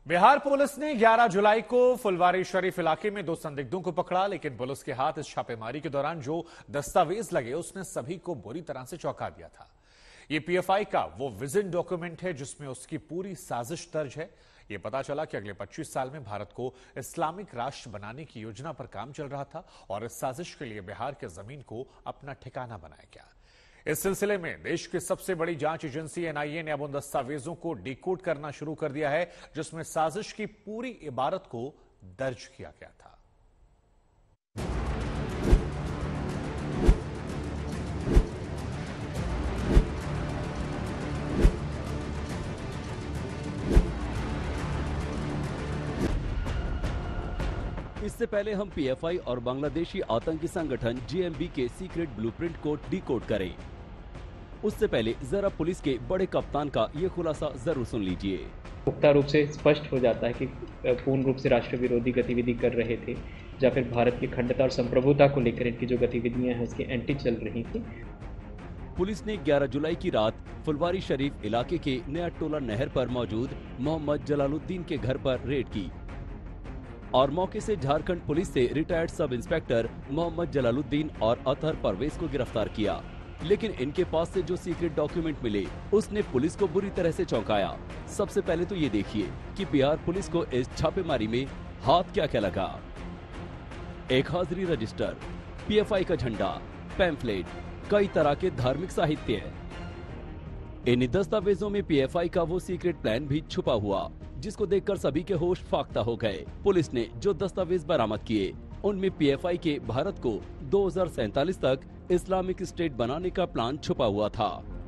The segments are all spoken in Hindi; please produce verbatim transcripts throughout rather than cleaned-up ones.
बिहार पुलिस ने ग्यारह जुलाई को फुलवारी शरीफ इलाके में दो संदिग्धों को पकड़ा, लेकिन पुलिस के हाथ इस छापेमारी के दौरान जो दस्तावेज लगे उसने सभी को बुरी तरह से चौंका दिया था। ये पीएफआई का वो विजन डॉक्यूमेंट है जिसमें उसकी पूरी साजिश दर्ज है। ये पता चला कि अगले पच्चीस साल में भारत को इस्लामिक राष्ट्र बनाने की योजना पर काम चल रहा था और इस साजिश के लिए बिहार के जमीन को अपना ठिकाना बनाया गया। इस सिलसिले में देश की सबसे बड़ी जांच एजेंसी एनआईए ने अब उन दस्तावेजों को डिकोड करना शुरू कर दिया है जिसमें साजिश की पूरी इबारत को दर्ज किया गया था। इससे पहले हम पीएफआई और बांग्लादेशी आतंकी संगठन जेएमबी के सीक्रेट ब्लूप्रिंट को डिकोड करें। उससे पहले जरा पुलिस के बड़े कप्तान का ये खुलासा जरूर सुन लीजिए। पुख्ता रूप से स्पष्ट हो जाता है कि पूर्ण रूप से राष्ट्र विरोधी गतिविधि कर रहे थे या फिर भारत की अखंडता और संप्रभुता को लेकर इनकी जो गतिविधियां हैं उसकी एंटी चल रही थी। पुलिस ने ग्यारह जुलाई की रात फुलवारी शरीफ इलाके के नया टोला नहर पर मौजूद मोहम्मद जलालुद्दीन के घर पर रेड की और मौके से झारखंड पुलिस से retired sub inspector Mohammad Jalaluddin और अतहर परवेज को गिरफ्तार किया। लेकिन इनके पास से जो सीक्रेट डॉक्यूमेंट मिले उसने पुलिस को बुरी तरह से चौंकाया। सबसे पहले तो ये देखिए कि बिहार पुलिस को इस छापेमारी में हाथ क्या क्या लगा। एक हाजिरी रजिस्टर, पीएफआई का झंडा, पैम्फलेट, कई तरह के धार्मिक साहित्य। इन दस्तावेजों में पीएफआई का वो सीक्रेट प्लान भी छुपा हुआ जिसको देखकर सभी के होश फाख्ता हो गए। पुलिस ने जो दस्तावेज बरामद किए उनमें पीएफआई के भारत को दो हज़ार सैंतालीस तक इस्लामिक स्टेट बनाने का प्लान छुपा हुआ था।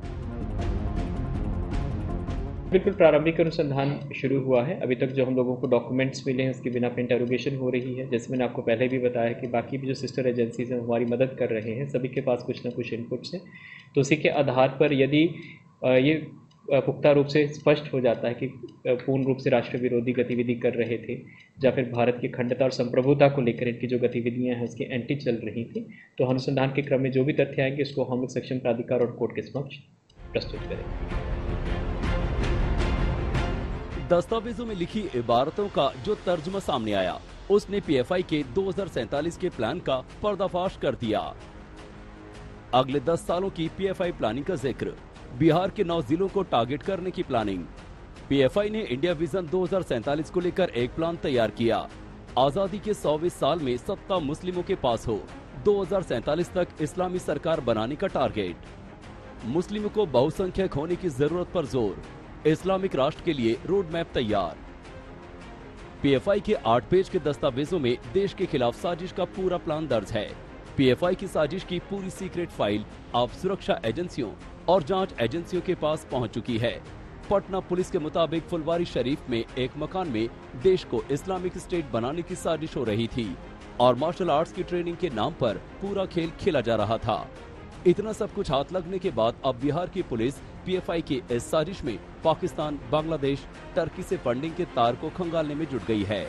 बिल्कुल प्रारंभिक अनुसंधान शुरू हुआ है। अभी तक जो हम लोगों को डॉक्यूमेंट्स मिले हैं उसकी बिना पे इंटरोगेशन हो रही है। जैसे मैंने आपको पहले भी बताया कि बाकी भी जो सिस्टर एजेंसीज हैं हमारी मदद कर रहे हैं, सभी के पास कुछ न कुछ इनपुट्स हैं। तो उसी के आधार पर यदि ये पुख्ता रूप से स्पष्ट हो जाता है कि पूर्ण रूप से राष्ट्र विरोधी गतिविधि कर रहे थे या फिर भारत की अखंडता और संप्रभुता को लेकर इनकी जो गतिविधियां हैं उसकी एंटी चल रही थी, तो अनुसंधान के क्रम में जो भी तथ्य आएंगे उसको हम लोग सक्षम प्राधिकार और कोर्ट के समक्ष प्रस्तुत करेंगे। दस्तावेजों में लिखी इबारतों का जो तर्जुमा सामने आया उसने पीएफआई के दो हज़ार सैंतालीस के प्लान का पर्दाफाश कर दिया। अगले दस सालों की पीएफआई प्लानिंग का जिक्र, बिहार के नौ जिलों को टारगेट करने की प्लानिंग। पीएफआई ने इंडिया विजन दो हज़ार सैंतालीस को लेकर एक प्लान तैयार किया। आजादी के सौवें साल में सत्ता मुस्लिमों के पास हो, दो हज़ार सैंतालीस तक इस्लामी सरकार बनाने का टारगेट। मुस्लिमों को बहुसंख्यक होने की जरूरत पर जोर, इस्लामिक राष्ट्र के लिए रोड मैप तैयार। पीएफआई के आठ पेज के दस्तावेजों में देश के खिलाफ साजिश का पूरा प्लान दर्ज है। पीएफआई की साजिश की पूरी सीक्रेट फाइल अब सुरक्षा एजेंसियों और जांच एजेंसियों के पास पहुंच चुकी है। पटना पुलिस के मुताबिक फुलवारी शरीफ में एक मकान में देश को इस्लामिक स्टेट बनाने की साजिश हो रही थी और मार्शल आर्ट्स की ट्रेनिंग के नाम पर पूरा खेल खेला जा रहा था। इतना सब कुछ हाथ लगने के बाद अब बिहार की पुलिस पीएफआई की इस साजिश में पाकिस्तान, बांग्लादेश, टर्की से फंडिंग के तार को खंगालने में जुट गई है।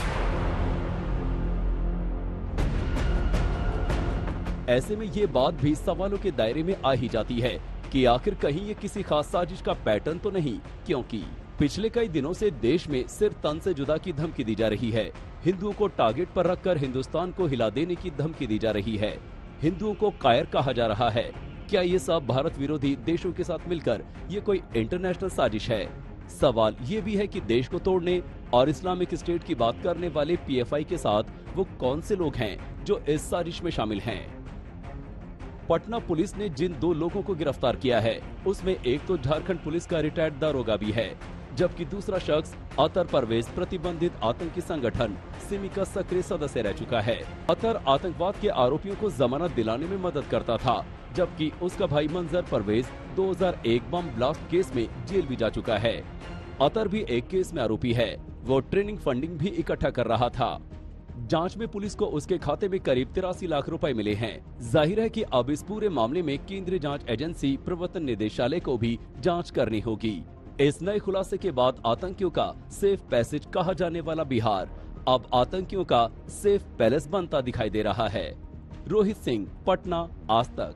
ऐसे में ये बात भी सवालों के दायरे में आ ही जाती है कि आखिर कहीं ये किसी खास साजिश का पैटर्न तो नहीं, क्योंकि पिछले कई दिनों से देश में सिर्फ तन से जुदा की धमकी दी जा रही है। हिंदुओं को टारगेट पर रखकर हिंदुस्तान को हिला देने की धमकी दी जा रही है। हिंदुओं को कायर कहा जा रहा है। क्या ये सब भारत विरोधी देशों के साथ मिलकर ये कोई इंटरनेशनल साजिश है? सवाल ये भी है कि देश को तोड़ने और इस्लामिक स्टेट की बात करने वाले पीएफआई के साथ वो कौन से लोग हैं जो इस साजिश में शामिल हैं? पटना पुलिस ने जिन दो लोगों को गिरफ्तार किया है उसमें एक तो झारखंड पुलिस का रिटायर्ड दारोगा भी है, जबकि दूसरा शख्स अतर परवेज प्रतिबंधित आतंकी संगठन सिमी का सक्रिय सदस्य रह चुका है। अतर आतंकवाद के आरोपियों को जमानत दिलाने में मदद करता था, जबकि उसका भाई मंजर परवेज दो हज़ार एक बम ब्लास्ट केस में जेल भी जा चुका है। अतर भी एक केस में आरोपी है। वो ट्रेनिंग फंडिंग भी इकट्ठा कर रहा था। जांच में पुलिस को उसके खाते में करीब तिरासी लाख रुपए मिले हैं। जाहिर है कि अब इस पूरे मामले में केंद्रीय जांच एजेंसी प्रवर्तन निदेशालय को भी जांच करनी होगी। इस नए खुलासे के बाद आतंकियों का सेफ पैसेज कहा जाने वाला बिहार अब आतंकियों का सेफ पैलेस बनता दिखाई दे रहा है। रोहित सिंह, पटना, आज तक।